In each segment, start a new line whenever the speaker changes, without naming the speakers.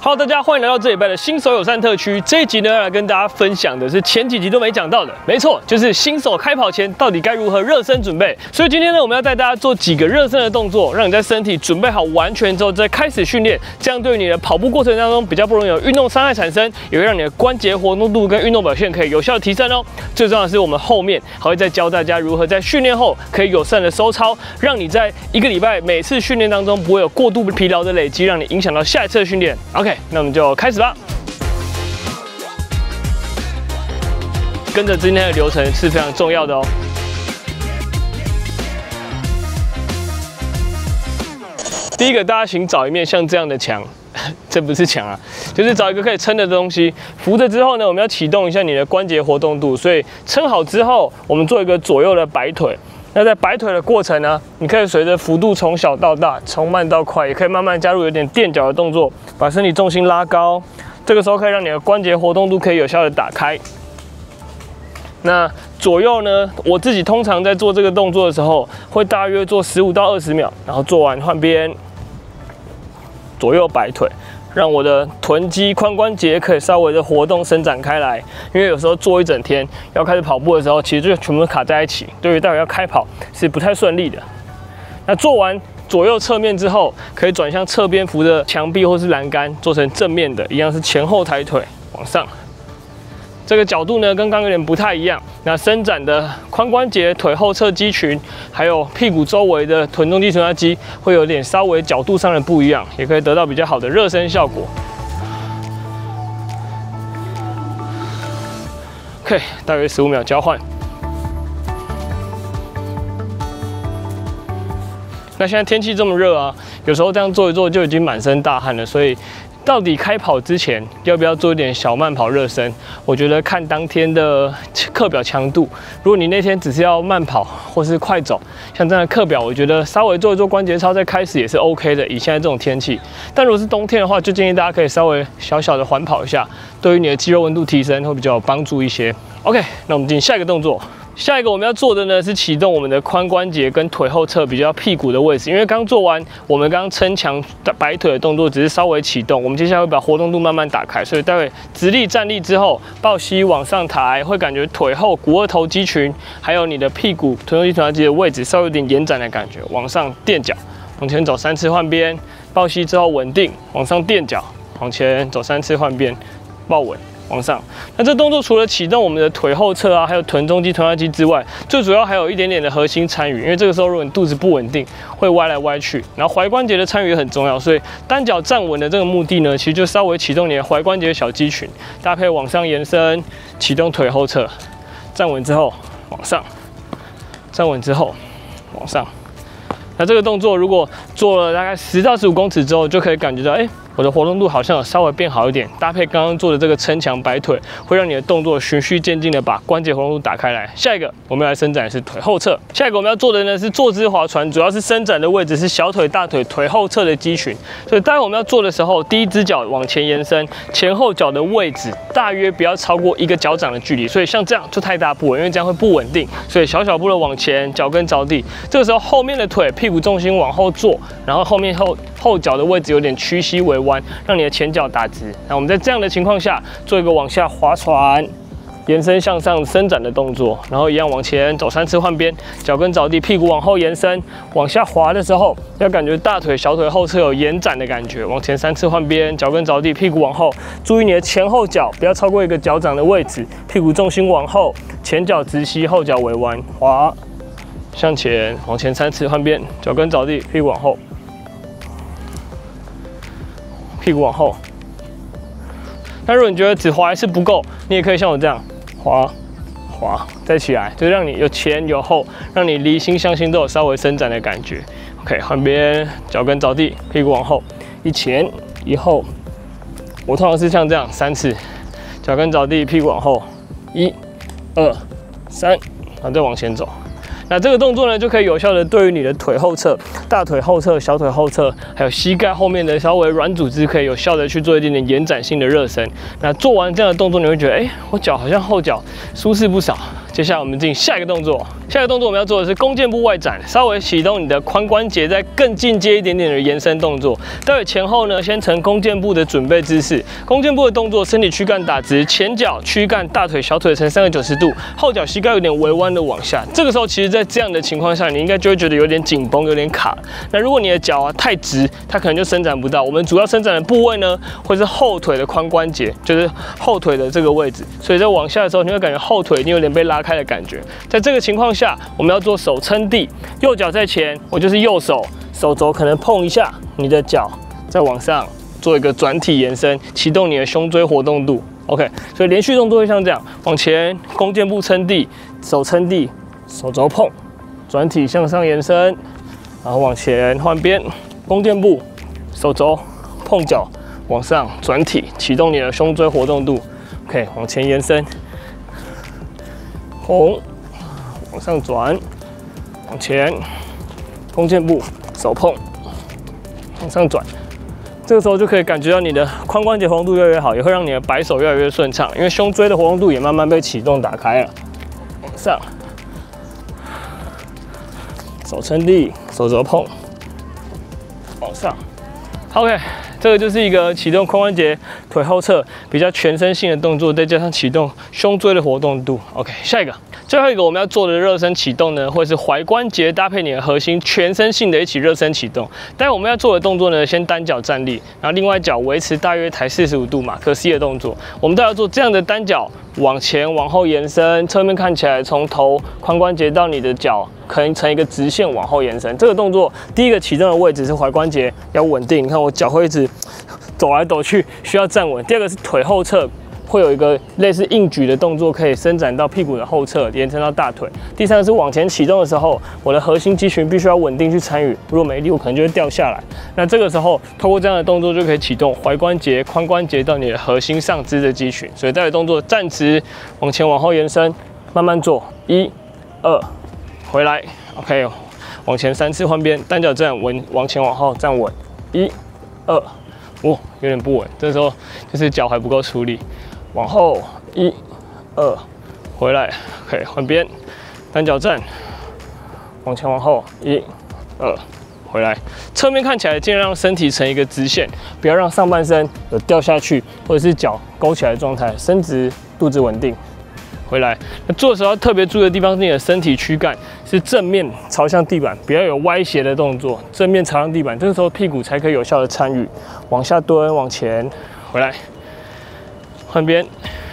Hello， 大家欢迎来到这礼拜的新手友善特区。这一集呢，要来跟大家分享的是前几集都没讲到的，没错，就是新手开跑前到底该如何热身准备。所以今天呢，我们要带大家做几个热身的动作，让你在身体准备好完全之后再开始训练，这样对于你的跑步过程当中比较不容易有运动伤害产生，也会让你的关节活动度跟运动表现可以有效的提升哦。最重要的是，我们后面还会再教大家如何在训练后可以友善的收操，让你在一个礼拜每次训练当中不会有过度疲劳的累积，让你影响到下一次的训练。OK， 那我们就开始吧。跟着今天的流程是非常重要的哦。第一个，大家请找一面像这样的墙，这不是墙啊，就是找一个可以撑的东西，扶着之后呢，我们要启动一下你的关节活动度，所以撑好之后，我们做一个左右的摆腿。那在摆腿的过程呢，你可以随着幅度从小到大，从慢到快，也可以慢慢加入有点垫脚的动作，把身体重心拉高。这个时候可以让你的关节活动度可以有效的打开。那左右呢，我自己通常在做这个动作的时候，会大约做15到20秒，然后做完换边，左右摆腿，让我的臀肌、髋关节可以稍微的活动伸展开来。因为有时候做一整天，要开始跑步的时候，其实就全部都卡在一起，对于待会要开跑是不太顺利的。那做完左右侧面之后，可以转向侧边扶着墙壁或是栏杆，做成正面的，一样是前后抬腿往上。这个角度呢，跟刚刚有点不太一样。那伸展的髋关节、腿后侧肌群，还有屁股周围的臀中肌、臀大肌，会有点稍微角度上的不一样，也可以得到比较好的热身效果。OK， 大约15秒交换。那现在天气这么热啊，有时候这样做一做就已经满身大汗了，所以到底开跑之前要不要做一点小慢跑热身？我觉得看当天的课表强度。如果你那天只是要慢跑或是快走，像这样的课表，我觉得稍微做一做关节操再开始也是 OK 的。以现在这种天气，但如果是冬天的话，就建议大家可以稍微小小的缓跑一下，对于你的肌肉温度提升会比较有帮助一些。OK， 那我们进行下一个动作。下一个我们要做的呢是启动我们的髋关节跟腿后侧比较屁股的位置，因为刚做完我们刚刚撑墙摆腿的动作只是稍微启动，我们接下来会把活动度慢慢打开，所以待会直立站立之后，抱膝往上抬，会感觉腿后股二头肌群还有你的屁股臀中肌、臀大肌的位置稍微有点延展的感觉，往上垫脚，往前走3次换边，抱膝之后稳定，往上垫脚，往前走3次换边，抱稳。往上，那这动作除了启动我们的腿后侧啊，还有臀中肌、臀大肌之外，最主要还有一点点的核心参与。因为这个时候如果你肚子不稳定，会歪来歪去，然后踝关节的参与也很重要。所以单脚站稳的这个目的呢，其实就稍微启动你的踝关节的小肌群，搭配往上延伸，启动腿后侧，站稳之后往上，站稳之后往上。那这个动作如果做了大概10到15公尺之后，就可以感觉到，我的活动度好像有稍微变好一点，搭配刚刚做的这个撑墙摆腿，会让你的动作循序渐进的把关节活动度打开来。下一个我们要来伸展的是腿后侧，下一个我们要做的呢是坐姿划船，主要是伸展的位置是小腿、大腿、腿后侧的肌群。所以待会我们要做的时候，第一只脚往前延伸，前后脚的位置大约不要超过1个脚掌的距离。所以像这样就太大步了，因为这样会不稳定，所以小小步的往前，脚跟着地。这个时候后面的腿屁股重心往后坐，然后后面后脚的位置有点屈膝微弯，让你的前脚打直。那我们在这样的情况下，做一个往下划船、延伸向上伸展的动作，然后一样往前走3次换边，脚跟着地，屁股往后延伸，往下滑的时候，要感觉大腿、小腿后侧有延展的感觉。往前3次换边，脚跟着地，屁股往后，注意你的前后脚不要超过1个脚掌的位置，屁股重心往后，前脚直膝，后脚微弯，滑向前，往前3次换边，脚跟着地，屁股往后。屁股往后。那如果你觉得只滑还是不够，你也可以像我这样滑滑再起来，就让你有前有后，让你离心向心都有稍微伸展的感觉。OK， 换边，脚跟着地，屁股往后，一前一后。我通常是像这样3次，脚跟着地，屁股往后，1、2、3，然后再往前走。那这个动作呢，就可以有效的对于你的腿后侧、大腿后侧、小腿后侧，还有膝盖后面的稍微软组织，可以有效的去做一点点延展性的热身。那做完这样的动作，你会觉得，我脚好像后脚舒适不少， 接下来我们进下一个动作。下一个动作我们要做的是弓箭步外展，稍微启动你的髋关节，再更进阶一点点的延伸动作。待会前后呢，先呈弓箭步的准备姿势。弓箭步的动作，身体躯干打直，前脚、躯干、大腿、小腿呈3个90度，后脚膝盖有点微弯的往下。这个时候，其实在这样的情况下，你应该就会觉得有点紧绷，有点卡。那如果你的脚太直，它可能就伸展不到。我们主要伸展的部位呢，会是后腿的髋关节，就是后腿的这个位置。所以在往下的时候，你会感觉后腿已经有点被拉开的感觉。在这个情况下，我们要做手撑地，右脚在前，我就是右手，手肘可能碰一下你的脚，再往上做一个转体延伸，启动你的胸椎活动度。OK， 所以连续动作会像这样，往前弓箭步撑地，手撑地，手肘碰，转体向上延伸，然后往前换边，弓箭步，手肘碰脚，往上转体，启动你的胸椎活动度。OK， 往前延伸，红。往上转，往前，弓箭步，手碰，往上转。这个时候就可以感觉到你的髋关节活动度越来越好，也会让你的摆手越来越顺畅，因为胸椎的活动度也慢慢被启动打开了。往上，手撑地，手肘碰，往上。OK， 这个就是一个启动髋关节、腿后侧比较全身性的动作，再加上启动胸椎的活动度。OK， 下一个。最后一个我们要做的热身启动呢，会是踝关节搭配你的核心，全身性的一起热身启动。待会我们要做的动作呢，先单脚站立，然后另外脚维持大约抬45度马克思的动作。我们都要做这样的单脚往前往后延伸，侧面看起来从头髋关节到你的脚可能成一个直线往后延伸。这个动作第一个启动的位置是踝关节要稳定，你看我脚会一直抖来抖去，需要站稳。第二个是腿后侧。会有一个类似硬举的动作，可以伸展到屁股的后侧，延伸到大腿。第三个是往前启动的时候，我的核心肌群必须要稳定去参与，如果没力，我可能就会掉下来。那这个时候，透过这样的动作就可以启动踝关节、髋关节到你的核心上肢的肌群。所以待会动作站直，往前往后延伸，慢慢做，1、2，回来 ，OK， 往前3次换边，单脚站稳，往前往后站稳，1、2，有点不稳，这时候就是脚还不够出力。往后1、2，回来，可以换边，单脚站，往前往后1、2，回来。侧面看起来尽量让身体成一个直线，不要让上半身有掉下去或者是脚勾起来的状态，伸直，肚子稳定。回来，那做的时候要特别注意的地方是你的身体躯干是正面朝向地板，不要有歪斜的动作，正面朝向地板，这个时候屁股才可以有效的参与。往下蹲，往前，回来。换边，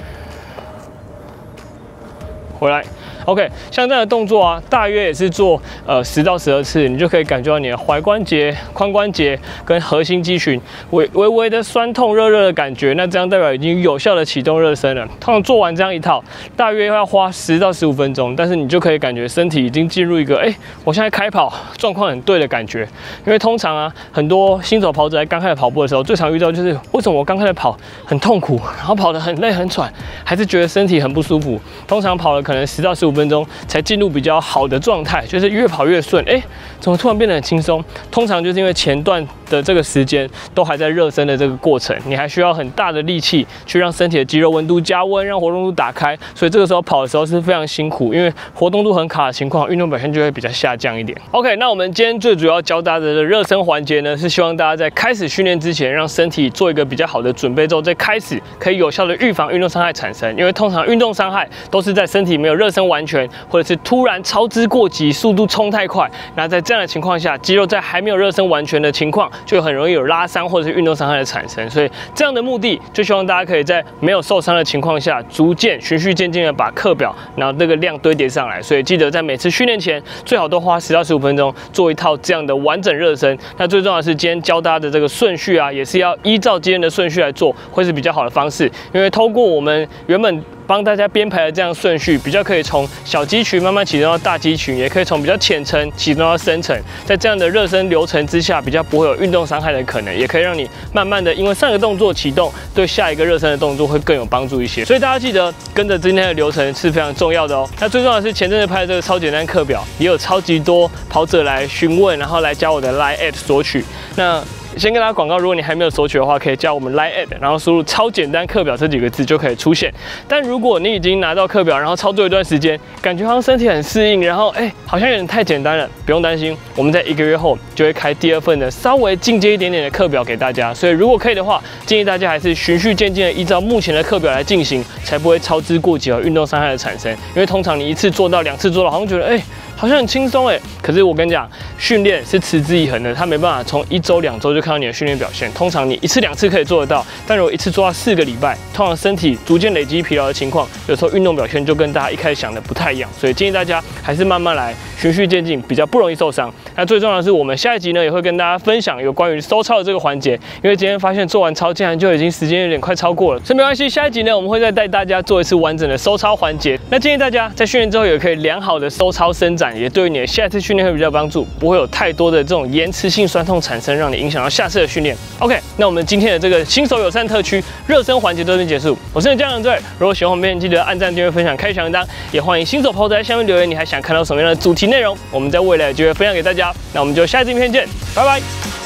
回来 ，OK， 像这样的动作啊，大约也是做10到12次，你就可以感觉到你的踝关节、髋关节跟核心肌群微微的酸痛、热热的感觉。那这样代表已经有效的启动热身了。通常做完这样一套，大约要花10到15分钟，但是你就可以感觉身体已经进入一个我现在开跑状况很对的感觉。因为通常啊，很多新手跑者在刚开始跑步的时候，最常遇到就是为什么我刚开始跑很痛苦，然后跑得很累很喘，还是觉得身体很不舒服。通常跑了可能10到15分钟才进入比较好的状态，就是越跑越顺。怎么突然变得很轻松？通常就是因为前段的这个时间都还在热身的这个过程，你还需要很大的力气去让身体的肌肉温度加温，让活动度打开。所以这个时候跑的时候是非常辛苦，因为活动度很卡的情况，运动表现就会比较下降一点。OK， 那我们今天最主要教大家的热身环节呢，是希望大家在开始训练之前，让身体做一个比较好的准备之后，再开始可以有效的预防运动伤害产生。因为通常运动伤害都是在身体没有热身完全，或者是突然操之过急，速度冲太快。那在这样的情况下，肌肉在还没有热身完全的情况，就很容易有拉伤或者是运动伤害的产生。所以这样的目的，就希望大家可以在没有受伤的情况下，逐渐循序渐进的把课表，然后这个量堆叠上来。所以记得在每次训练前，最好都花10到15分钟做一套这样的完整热身。那最重要的是，今天教大家的这个顺序啊，也是要依照今天的顺序来做，会是比较好的方式。因为透过我们原本帮大家编排的这样顺序，比较可以从小肌群慢慢启动到大肌群，也可以从比较浅层启动到深层。在这样的热身流程之下，比较不会有运动伤害的可能，也可以让你慢慢的因为上个动作启动，对下一个热身的动作会更有帮助一些。所以大家记得跟着今天的流程是非常重要的哦。那最重要的是前阵子拍的这个超简单课表，也有超级多跑者来询问，然后来加我的 Line@ 索取。那先跟大家广告，如果你还没有索取的话，可以加我们 Line@， 然后输入超简单课表这几个字就可以出现。但如果你已经拿到课表，然后操作一段时间，感觉好像身体很适应，然后好像有点太简单了，不用担心，我们在1个月后就会开第2份的稍微进阶一点点的课表给大家。所以如果可以的话，建议大家还是循序渐进的依照目前的课表来进行，才不会操之过急和运动伤害的产生。因为通常你1次做到2次做到，好像觉得好像很轻松可是我跟你讲，训练是持之以恒的，它没办法从1周2周就看到你的训练表现。通常你1次2次可以做得到，但如果1次做到4个礼拜，通常身体逐渐累积疲劳的情况，有时候运动表现就跟大家一开始想的不太一样。所以建议大家还是慢慢来，循序渐进，比较不容易受伤。那最重要的是，我们下一集呢也会跟大家分享有关于收操的这个环节，因为今天发现做完操竟然就已经时间有点快超过了，所以没关系，下一集呢我们会再带大家做一次完整的收操环节。那建议大家在训练之后也可以良好的收操伸展，也对于你的下一次训练会比较有帮助，不会有太多的这种延迟性酸痛产生，让你影响到下次的训练。OK， 那我们今天的这个新手友善特区热身环节到这边结束。我是江良队，如果喜欢我们片，记得按赞、订阅、分享、开小铃铛，也欢迎新手朋友在下面留言，你还想看到什么样的主题内容，我们在未来就会分享给大家。那我们就下次影片见，拜拜。